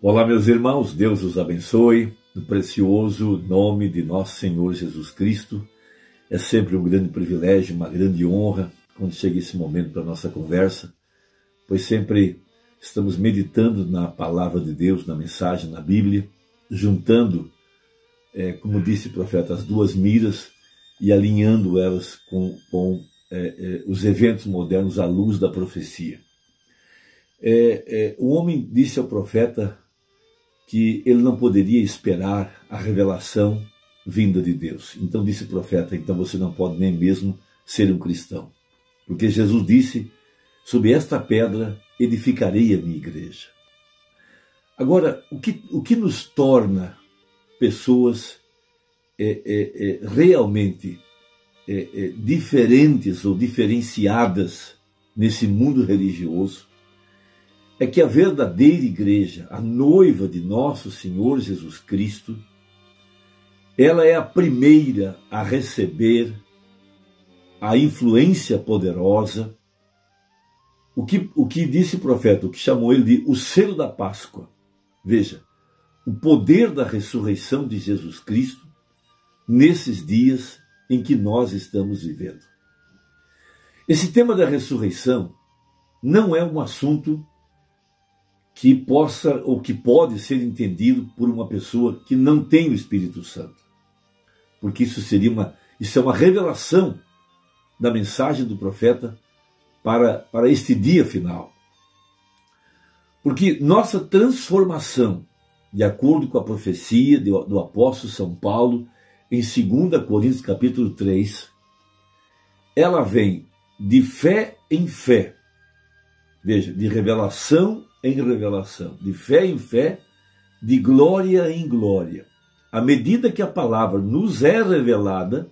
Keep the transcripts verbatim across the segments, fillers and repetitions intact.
Olá, meus irmãos, Deus os abençoe, no precioso nome de nosso Senhor Jesus Cristo. É sempre um grande privilégio, uma grande honra, quando chega esse momento para a nossa conversa, pois sempre estamos meditando na palavra de Deus, na mensagem, na Bíblia, juntando, é, como disse o profeta, as duas miras e alinhando elas com, com é, é, os eventos modernos à luz da profecia. É, é, o homem disse ao profeta que ele não poderia esperar a revelação vinda de Deus. Então disse o profeta, então você não pode nem mesmo ser um cristão. Porque Jesus disse, sob esta pedra edificarei a minha igreja. Agora, o que, o que nos torna pessoas é, é, é, realmente é, é, diferentes ou diferenciadas nesse mundo religioso é que a verdadeira igreja, a noiva de nosso Senhor Jesus Cristo, ela é a primeira a receber a influência poderosa, o que, o que disse o profeta, o que chamou ele de o selo da Páscoa. Veja, o poder da ressurreição de Jesus Cristo nesses dias em que nós estamos vivendo. Esse tema da ressurreição não é um assunto que possa ou que pode ser entendido por uma pessoa que não tem o Espírito Santo. Porque isso seria uma, isso é uma revelação da mensagem do profeta para, para este dia final. Porque nossa transformação, de acordo com a profecia do, do apóstolo São Paulo, em dois Coríntios capítulo três, ela vem de fé em fé. Veja, de revelação em revelação, de fé em fé, de glória em glória. À medida que a palavra nos é revelada,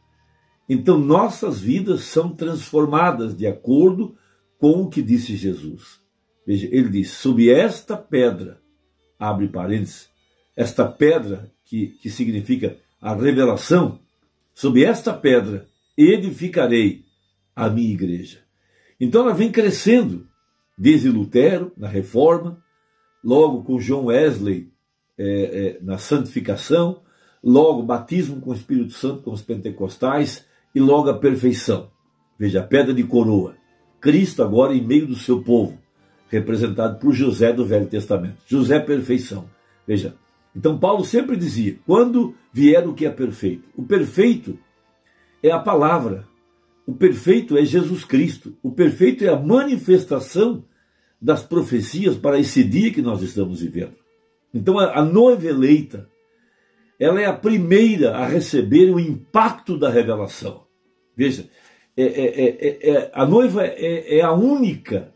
então nossas vidas são transformadas de acordo com o que disse Jesus. Veja, ele diz, sob esta pedra, abre parênteses, esta pedra que, que significa a revelação, sob esta pedra edificarei a minha igreja. Então ela vem crescendo, desde Lutero, na Reforma, logo com John Wesley, é, é, na santificação, logo batismo com o Espírito Santo com os pentecostais e logo a perfeição. Veja, a pedra de coroa. Cristo agora em meio do seu povo, representado por José do Velho Testamento. José perfeição. Veja, então Paulo sempre dizia, quando vier o que é perfeito? O perfeito é a palavra. O perfeito é Jesus Cristo. O perfeito é a manifestação das profecias para esse dia que nós estamos vivendo. Então a noiva eleita, ela é a primeira a receber o impacto da revelação. Veja, é, é, é, é, a noiva é, é a única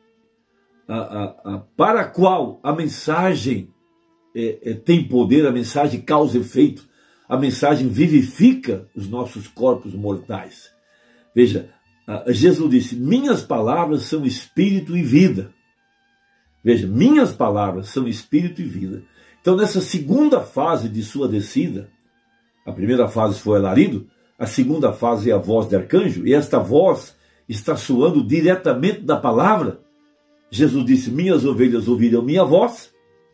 a, a, a, para a qual a mensagem é, é, tem poder, a mensagem causa efeito, a mensagem vivifica os nossos corpos mortais. Veja, Jesus disse, minhas palavras são espírito e vida. Veja, minhas palavras são espírito e vida. Então, nessa segunda fase de sua descida, a primeira fase foi alarido, a segunda fase é a voz de arcanjo, e esta voz está soando diretamente da palavra. Jesus disse, minhas ovelhas ouvirão minha voz,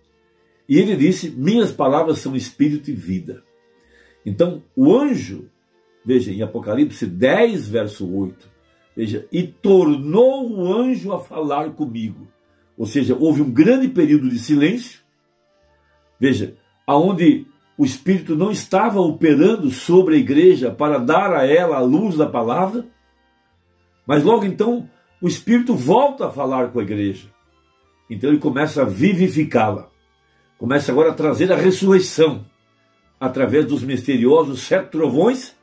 e ele disse, minhas palavras são espírito e vida. Então, o anjo, veja, em Apocalipse dez, verso oito, veja, e tornou o anjo a falar comigo. Ou seja, houve um grande período de silêncio, veja, aonde o Espírito não estava operando sobre a igreja para dar a ela a luz da palavra, mas logo então o Espírito volta a falar com a igreja. Então ele começa a vivificá-la, começa agora a trazer a ressurreição, através dos misteriosos sete trovões,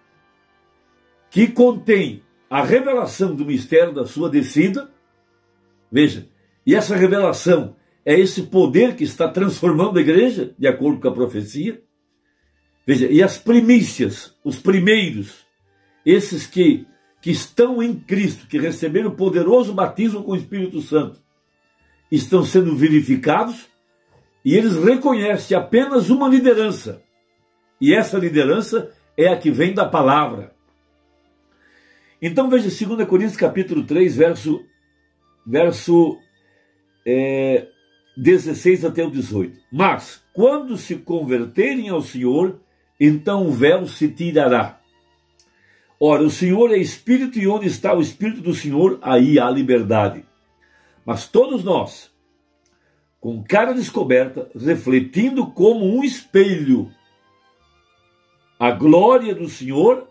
que contém a revelação do mistério da sua descida. Veja, e essa revelação é esse poder que está transformando a igreja, de acordo com a profecia. Veja, e as primícias, os primeiros, esses que, que estão em Cristo, que receberam o poderoso batismo com o Espírito Santo, estão sendo vivificados, e eles reconhecem apenas uma liderança, e essa liderança é a que vem da palavra. Então veja dois Coríntios capítulo três, verso, verso é, dezesseis até o dezoito. Mas, quando se converterem ao Senhor, então o véu se tirará. Ora, o Senhor é Espírito, e onde está o Espírito do Senhor, aí há liberdade. Mas todos nós, com cara descoberta, refletindo como um espelho a glória do Senhor,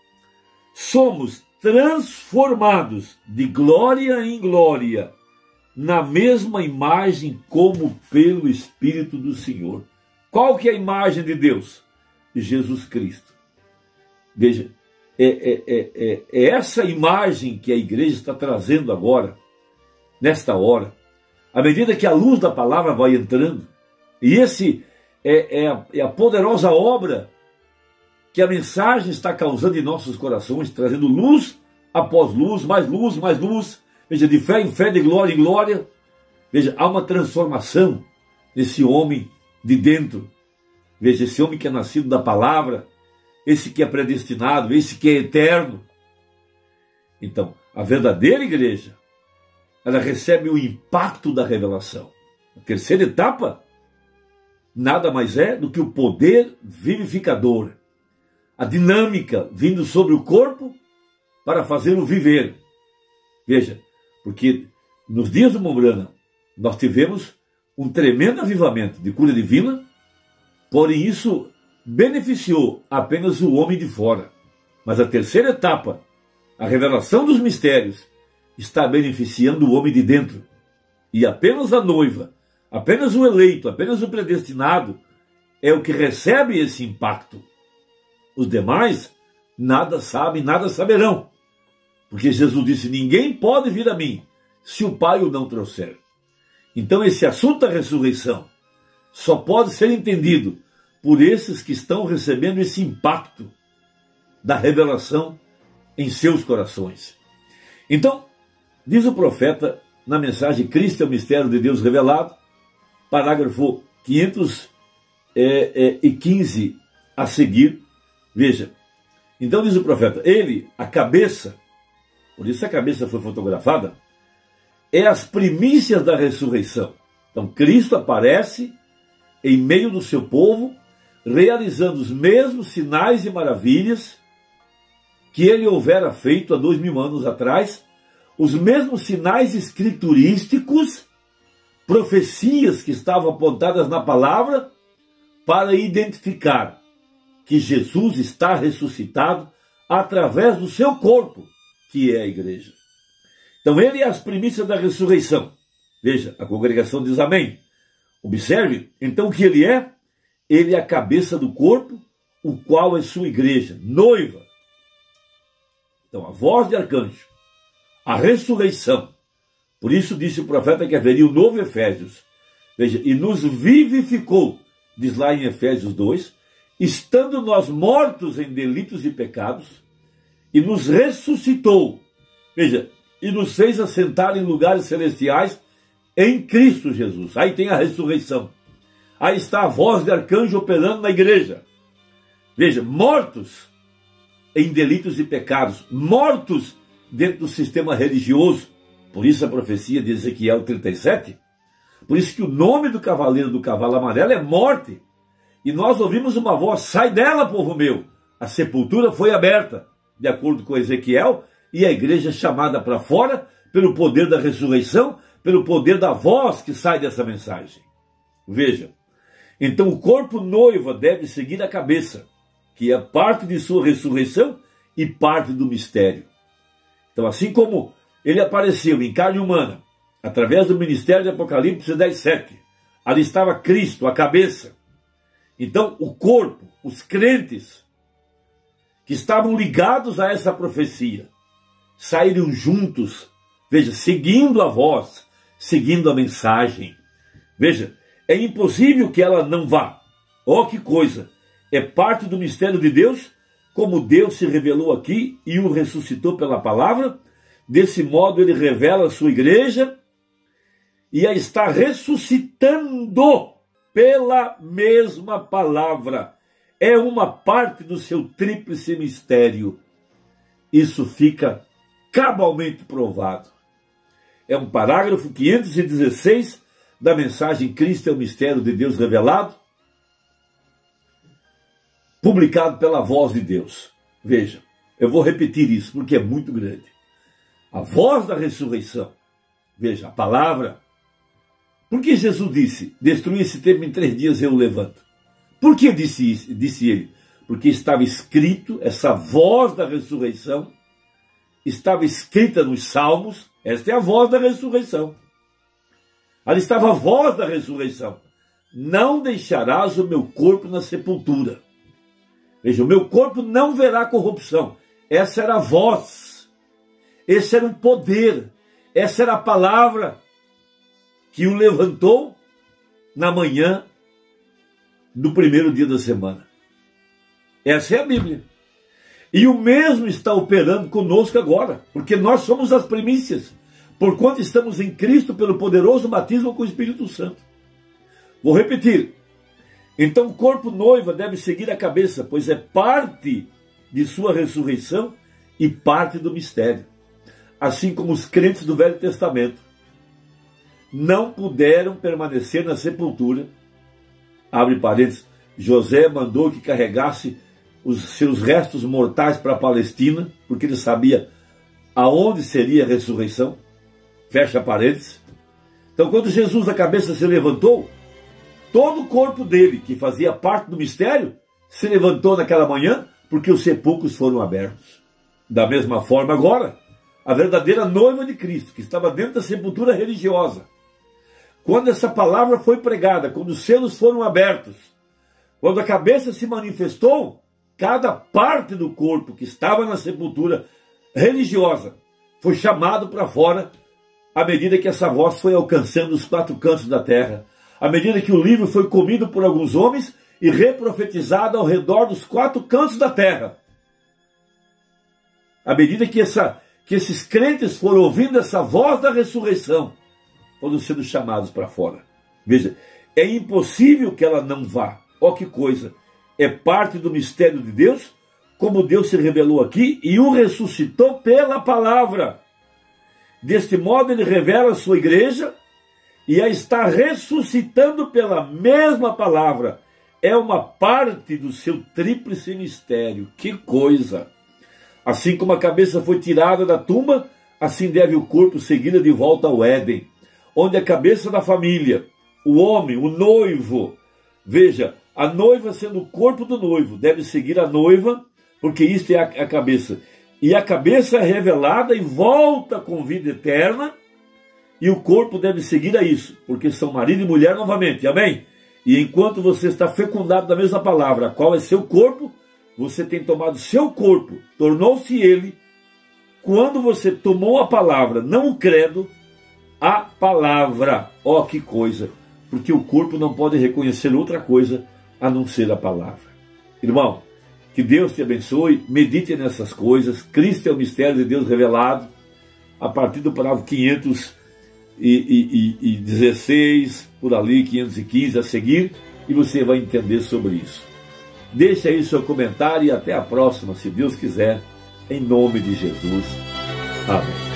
somos transformados de glória em glória, na mesma imagem como pelo Espírito do Senhor. Qual que é a imagem de Deus? Jesus Cristo. Veja, é, é, é, é, é essa imagem que a igreja está trazendo agora, nesta hora, à medida que a luz da palavra vai entrando, e esse é, é, a, é a poderosa obra que a mensagem está causando em nossos corações, trazendo luz após luz, mais luz, mais luz, veja, de fé em fé, de glória em glória. Veja, há uma transformação nesse homem de dentro. Veja, esse homem que é nascido da palavra, esse que é predestinado, esse que é eterno. Então, a verdadeira igreja, ela recebe o impacto da revelação. A terceira etapa nada mais é do que o poder vivificador, a dinâmica vindo sobre o corpo para fazê-lo viver. Veja, porque nos dias do Mombrana nós tivemos um tremendo avivamento de cura divina, porém isso beneficiou apenas o homem de fora. Mas a terceira etapa, a revelação dos mistérios, está beneficiando o homem de dentro. E apenas a noiva, apenas o eleito, apenas o predestinado é o que recebe esse impacto. Os demais nada sabem, nada saberão. Porque Jesus disse, ninguém pode vir a mim se o Pai o não trouxer. Então esse assunto da ressurreição só pode ser entendido por esses que estão recebendo esse impacto da revelação em seus corações. Então, diz o profeta na mensagem Cristo é o mistério de Deus revelado, parágrafo quinhentos e quinze a seguir, veja, então diz o profeta, ele, a cabeça, por isso a cabeça foi fotografada, é as primícias da ressurreição. Então Cristo aparece em meio do seu povo, realizando os mesmos sinais e maravilhas que ele houvera feito há dois mil anos atrás, os mesmos sinais escriturísticos, profecias que estavam apontadas na palavra, para identificar que Jesus está ressuscitado através do seu corpo, que é a igreja. Então ele é as primícias da ressurreição. Veja, a congregação diz amém. Observe, então, o que ele é? Ele é a cabeça do corpo, o qual é sua igreja, noiva. Então, a voz de arcanjo, a ressurreição. Por isso disse o profeta que haveria um novo Efésios. Veja, e nos vivificou, diz lá em Efésios dois, estando nós mortos em delitos e pecados, e nos ressuscitou. Veja, e nos fez assentar em lugares celestiais em Cristo Jesus. Aí tem a ressurreição. Aí está a voz de arcanjo operando na igreja. Veja, mortos em delitos e pecados, mortos dentro do sistema religioso. Por isso a profecia de Ezequiel trinta e sete. Por isso que o nome do cavaleiro do cavalo amarelo é morte. E nós ouvimos uma voz, sai dela, povo meu. A sepultura foi aberta, de acordo com Ezequiel, e a igreja é chamada para fora pelo poder da ressurreição, pelo poder da voz que sai dessa mensagem. Veja, então o corpo noiva deve seguir a cabeça, que é parte de sua ressurreição e parte do mistério. Então, assim como ele apareceu em carne humana, através do ministério de Apocalipse dez, sete, ali estava Cristo, a cabeça. Então, o corpo, os crentes que estavam ligados a essa profecia, saíram juntos, veja, seguindo a voz, seguindo a mensagem. Veja, é impossível que ela não vá. Oh, que coisa! É parte do mistério de Deus, como Deus se revelou aqui e o ressuscitou pela palavra. Desse modo ele revela a sua igreja e a está ressuscitando pela mesma palavra. É uma parte do seu tríplice mistério. Isso fica cabalmente provado. É um parágrafo quinhentos e dezesseis da mensagem Cristo é o mistério de Deus revelado, publicado pela voz de Deus. Veja, eu vou repetir isso porque é muito grande. A voz da ressurreição. Veja, a palavra. Por que Jesus disse, destruir esse tempo em três dias eu o levanto? Por que disse isso? Disse ele? Porque estava escrito, essa voz da ressurreição, estava escrita nos Salmos, esta é a voz da ressurreição. Ali estava a voz da ressurreição. Não deixarás o meu corpo na sepultura. Veja, o meu corpo não verá corrupção. Essa era a voz. Esse era o poder. Essa era a palavra que o levantou na manhã do primeiro dia da semana. Essa é a Bíblia. E o mesmo está operando conosco agora, porque nós somos as primícias, porquanto estamos em Cristo pelo poderoso batismo com o Espírito Santo. Vou repetir. Então o corpo noiva deve seguir a cabeça, pois é parte de sua ressurreição e parte do mistério. Assim como os crentes do Velho Testamento não puderam permanecer na sepultura. Abre parênteses, José mandou que carregasse os seus restos mortais para a Palestina, porque ele sabia aonde seria a ressurreição. Fecha parênteses. Então, quando Jesus, a cabeça, se levantou, todo o corpo dele, que fazia parte do mistério, se levantou naquela manhã, porque os sepulcros foram abertos. Da mesma forma agora, a verdadeira noiva de Cristo, que estava dentro da sepultura religiosa, quando essa palavra foi pregada, quando os selos foram abertos, quando a cabeça se manifestou, cada parte do corpo que estava na sepultura religiosa foi chamado para fora, à medida que essa voz foi alcançando os quatro cantos da terra, à medida que o livro foi comido por alguns homens e reprofetizado ao redor dos quatro cantos da terra. À medida que, essa, que esses crentes foram ouvindo essa voz da ressurreição, foram sendo chamados para fora. Veja, é impossível que ela não vá. Ó que coisa! É parte do mistério de Deus, como Deus se revelou aqui e o ressuscitou pela palavra. Deste modo ele revela a sua igreja e a está ressuscitando pela mesma palavra. É uma parte do seu tríplice mistério. Que coisa! Assim como a cabeça foi tirada da tumba, assim deve o corpo seguir de volta ao Éden, onde a cabeça da família, o homem, o noivo, veja, a noiva sendo o corpo do noivo, deve seguir a noiva, porque isto é a, a cabeça. E a cabeça é revelada e volta com vida eterna, e o corpo deve seguir a isso, porque são marido e mulher novamente, amém? E enquanto você está fecundado da mesma palavra, a qual é seu corpo, você tem tomado seu corpo, tornou-se ele, quando você tomou a palavra, não o credo, a palavra. Ó, oh, que coisa! Porque o corpo não pode reconhecer outra coisa a não ser a palavra. Irmão, que Deus te abençoe, medite nessas coisas. Cristo é o mistério de Deus revelado, a partir do parágrafo quinhentos e dezesseis, por ali, quinhentos e quinze a seguir, e você vai entender sobre isso. Deixe aí seu comentário e até a próxima, se Deus quiser, em nome de Jesus. Amém.